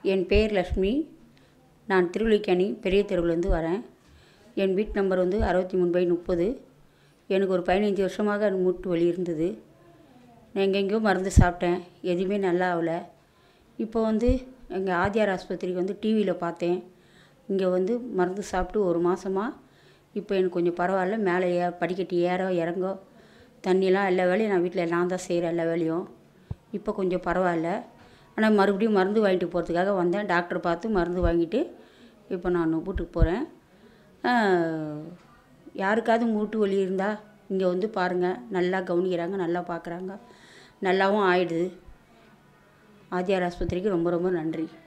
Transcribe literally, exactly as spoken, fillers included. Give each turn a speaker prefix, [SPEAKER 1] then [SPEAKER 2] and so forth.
[SPEAKER 1] என் பெயர் லக்ஷ்மி. நான் திருவல்லிக்கேணி பெரிய தெருவிலேருந்து வரேன். என் வீட்டு நம்பர் வந்து அறுபத்தி மூணு பை முப்பது. எனக்கு ஒரு பதினஞ்சு வருஷமாக மூட்டு வலி இருந்தது. நான் எங்கெங்கேயோ மருந்து சாப்பிட்டேன், எதுவுமே நல்லா ஆகலை. இப்போ வந்து எங்கள் ஆதியார் ஆஸ்பத்திரிக்கு வந்து டிவியில் பார்த்தேன். இங்கே வந்து மருந்து சாப்பிட்டு ஒரு மாதமாக இப்போ எனக்கு கொஞ்சம் பரவாயில்ல. மேலே ஏ படிக்கட்டு ஏற இறங்க தண்ணியெலாம் எல்லா வேலையும் நான் வீட்டில் நான் தான் செய்கிறேன், எல்லா வேலையும். இப்போ கொஞ்சம் பரவாயில்ல. ஆனால் மறுபடியும் மருந்து வாங்கிட்டு போகிறதுக்காக வந்தேன். டாக்டர் பார்த்து மருந்து வாங்கிட்டு இப்போ நான் வீட்டுக்கு போகிறேன். யாருக்காவது மூட்டு வலி இருந்தால் இங்கே வந்து பாருங்கள், நல்லா கவனிக்கிறாங்க, நல்லா பார்க்குறாங்க, நல்லாவும் ஆயிடுது. ஆதியார் ஆஸ்பத்திரிக்கு ரொம்ப ரொம்ப நன்றி.